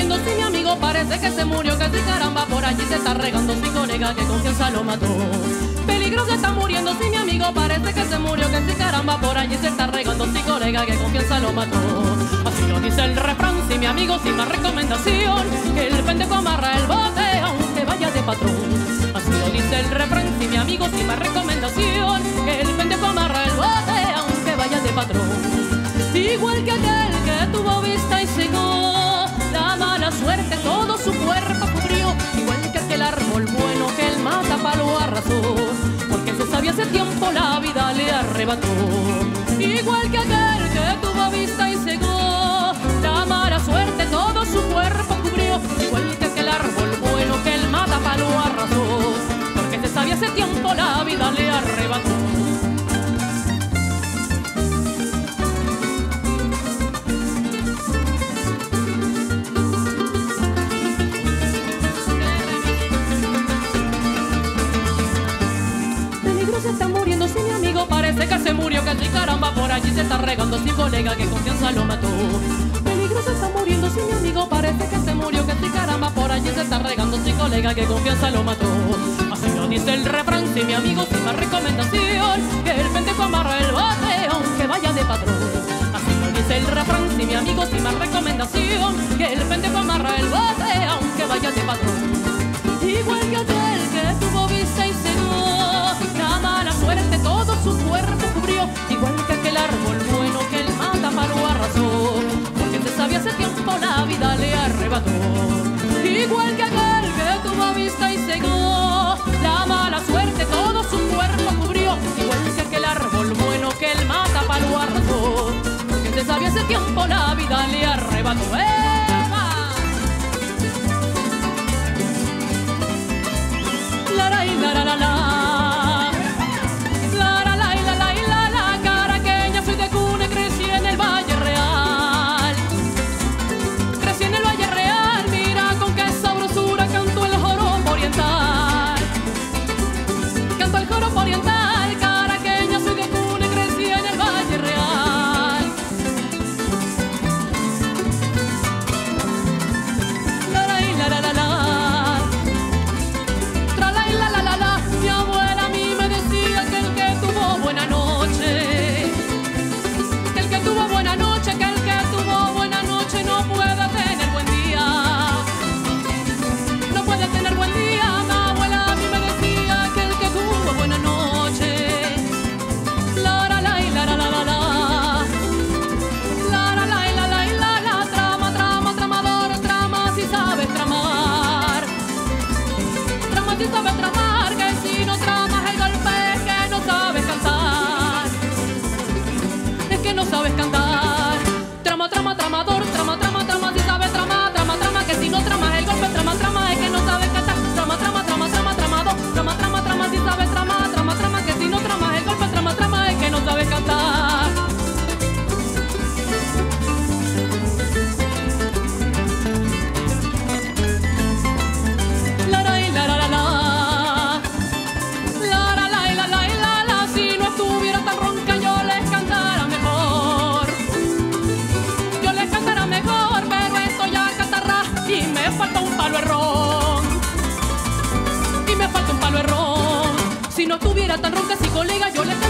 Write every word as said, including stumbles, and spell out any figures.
muriendo, si mi amigo parece que se murió, que si caramba por allí se está regando, si colega que confianza lo mató. Peligro se está muriendo, si mi amigo parece que se murió, que si caramba por allí se está regando, si colega que confianza lo mató. Así lo dice el refrán, si mi amigo sin más recomendación, que el pendejo amarra el bote aunque vaya de patrón. Así lo dice el refrán, si mi amigo sin más recomendación, que el pendejo amarra el bote aunque vaya de patrón. Igual que aquel que tuvo vista y cegó, la mala suerte todo su cuerpo cubrió. Igual que aquel árbol bueno que el matapalo arrasó, porque se sabía hace tiempo la vida le arrebató. Igual que aquel que tuvo vista y cegó, la mala suerte todo su cuerpo cubrió. Igual que aquel árbol bueno que el matapalo arrasó, porque se sabía hace tiempo la vida le arrebató. Se está muriendo, si mi amigo parece que se murió, que si caramba por allí se está regando, si colega que confianza lo mató. Peligro se está muriendo, si mi amigo parece que se murió, que si caramba por allí se está regando, si colega que confianza lo mató. Así lo dice el refrán, si mi amigo sin más recomendación, que el pendejo amarra el bote aunque vaya de patrón. Así lo dice el refrán, si mi amigo sin más recomendación, que el pendejo amarra el bote aunque vaya de patrón. Igual que aquel que tuvo vista y cegó, la mala suerte todo su cuerpo cubrió. Igual que aquel árbol bueno que el matapalo arrasó, porque se sabía hace tiempo la vida le arrebató. Igual que aquel que tuvo vista y cegó, la mala suerte todo su cuerpo cubrió. Igual que aquel árbol bueno que el matapalo arrasó, porque se sabía hace tiempo la vida le arrebató. ¡Eva! La la la la la la. Si no estuviera tan ronca, si colega yo le